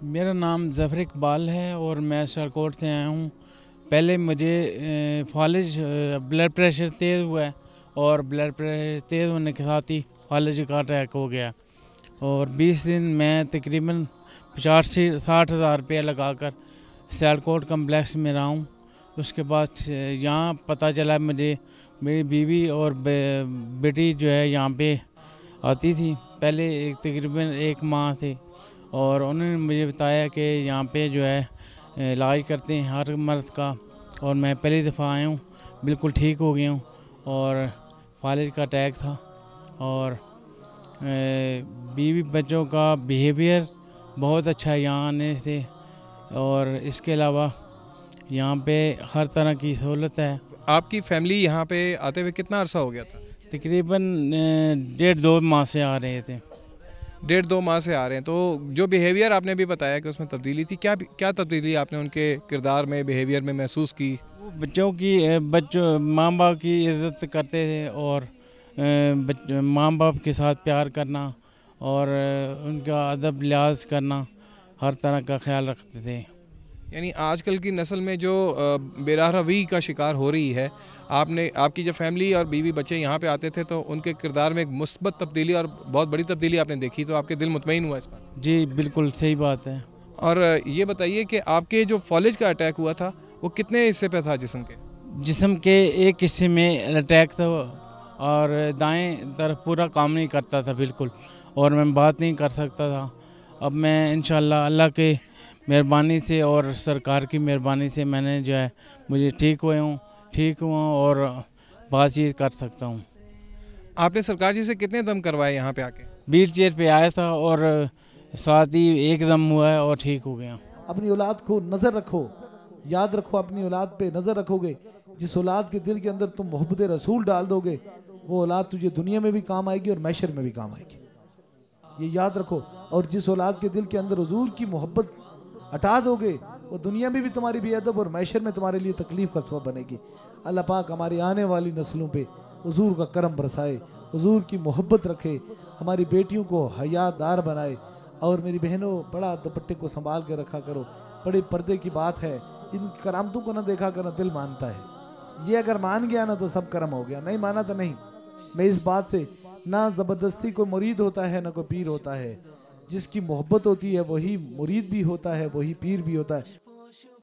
मेरा नाम ज़फ़र इकबाल है और मैं सियालकोट से आया हूँ। पहले मुझे फालिज ब्लड प्रेशर तेज़ हुआ है और ब्लड प्रेशर तेज़ होने के साथ ही फालिज का अटैक हो गया और 20 दिन मैं तकरीबन 50 से 60 हज़ार रुपया लगाकर सियालकोट कम्प्लेक्स में रहा हूँ। उसके बाद यहाँ पता चला मुझे, मेरी बीवी और बेटी जो है यहाँ पे आती थी पहले तकरीबन 1 माह से, और उन्होंने मुझे बताया कि यहाँ पे जो है इलाज करते हैं हर मर्द का, और मैं पहली दफ़ा आया हूँ, बिल्कुल ठीक हो गया हूँ। और फालिज का अटैक था और बीवी बच्चों का बिहेवियर बहुत अच्छा है यहाँ आने से, और इसके अलावा यहाँ पे हर तरह की सहूलत है। आपकी फैमिली यहाँ पे आते हुए कितना अरसा हो गया था? तकरीबन 1.5-2 माह से आ रहे थे। 1.5-2 माह से आ रहे हैं। तो जो बिहेवियर आपने भी बताया कि उसमें तब्दीली थी, क्या क्या तब्दीली आपने उनके किरदार में, बिहेवियर में महसूस की? बच्चों माँ बाप की इज़्ज़त करते थे और माँ बाप के साथ प्यार करना और उनका अदब लिहाज करना, हर तरह का ख्याल रखते थे। यानी आजकल की नस्ल में जो बेरहमी का शिकार हो रही है, आपकी जो फैमिली और बीवी बच्चे यहाँ पे आते थे तो उनके किरदार में एक मुस्बत तब्दीली और बहुत बड़ी तब्दीली आपने देखी, तो आपके दिल मुतमईन हुआ इस बात? जी बिल्कुल सही बात है। और ये बताइए कि आपके जो फालिज का अटैक हुआ था वो कितने हिस्से पे था जिस्म के? जिस्म के एक हिस्से में अटैक था और दाएं तरफ पूरा काम नहीं करता था बिल्कुल, और मैं बात नहीं कर सकता था। अब मैं इंशाल्लाह अल्लाह के मेहरबानी से और सरकार की मेहरबानी से मैंने जो है मुझे ठीक हुआ और बातचीत कर सकता हूँ। आपने सरकार जी से कितने दम करवाए यहाँ पे आके? व्हील चेयर पे आया था और साथ ही एक दम हुआ है और ठीक हो गया। अपनी औलाद को नज़र रखो, याद रखो, अपनी औलाद पे नज़र रखोगे, जिस औलाद के दिल के अंदर तुम मोहब्बत रसूल डाल दोगे, वो औलाद तुझे दुनिया में भी काम आएगी और मैशर में भी काम आएगी, ये याद रखो। और जिस औलाद के दिल के अंदर हुजूर की मोहब्बत हटा दोगे, वो दुनिया में भी तुम्हारी बेअदब और मैशर में तुम्हारे लिए तकलीफ का सबब बनेगी। अल्लाह पाक हमारी आने वाली नस्लों पे हुजूर का करम बरसाए, हुजूर की मोहब्बत रखे, हमारी बेटियों को हयादार बनाए। और मेरी बहनों, बड़ा दुपट्टे को संभाल के रखा करो, बड़े पर्दे की बात है, इन करामतों को ना देखा करना, दिल मानता है। ये अगर मान गया ना तो सब करम हो गया, नहीं माना तो नहीं। मैं इस बात से, ना ज़बरदस्ती कोई मुरीद होता है ना कोई पीर होता है, जिसकी मोहब्बत होती है वही मुरीद भी होता है, वही पीर भी होता है।